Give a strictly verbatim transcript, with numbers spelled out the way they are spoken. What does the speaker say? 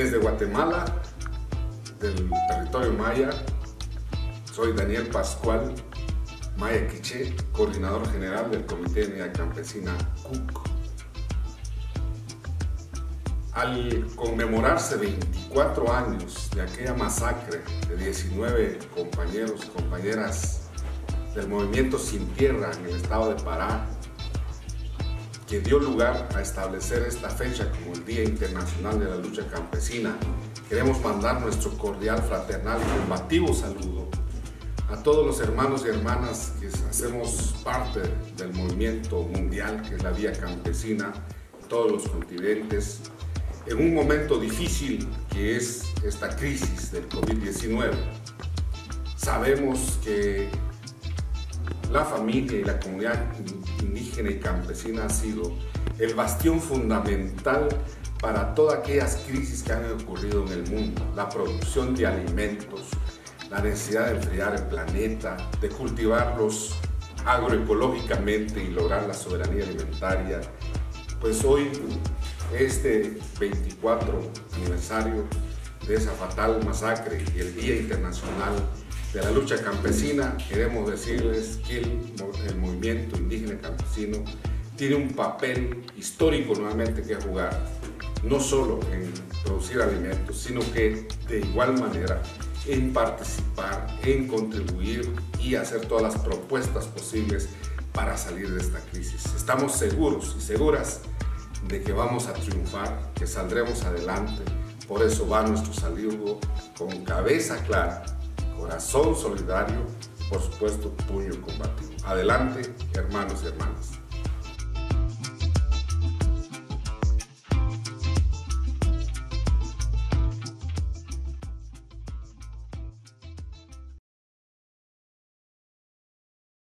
Desde Guatemala, del territorio maya, soy Daniel Pascual Maya Quiché, coordinador general del Comité de Unidad Campesina C U C. Al conmemorarse veinticuatro años de aquella masacre de diecinueve compañeros y compañeras del movimiento Sin Tierra en el estado de Pará, que dio lugar a establecer esta fecha como el Día Internacional de la Lucha Campesina, queremos mandar nuestro cordial, fraternal y combativo saludo a todos los hermanos y hermanas que hacemos parte del movimiento mundial que es la Vía Campesina, en todos los continentes, en un momento difícil que es esta crisis del COVID diecinueve. Sabemos que la familia y la comunidad indígena y campesina ha sido el bastión fundamental para todas aquellas crisis que han ocurrido en el mundo. La producción de alimentos, la necesidad de enfriar el planeta, de cultivarlos agroecológicamente y lograr la soberanía alimentaria. Pues hoy, este veinticuatro aniversario de esa fatal masacre y el Día Internacional de la Lucha Campesina, queremos decirles que el, el movimiento indígena campesino tiene un papel histórico nuevamente que jugar, no solo en producir alimentos, sino que de igual manera en participar, en contribuir y hacer todas las propuestas posibles para salir de esta crisis. Estamos seguros y seguras de que vamos a triunfar, que saldremos adelante. Por eso va nuestro saludo con cabeza clara, corazón solidario, por supuesto puño combativo. Adelante, hermanos y hermanas.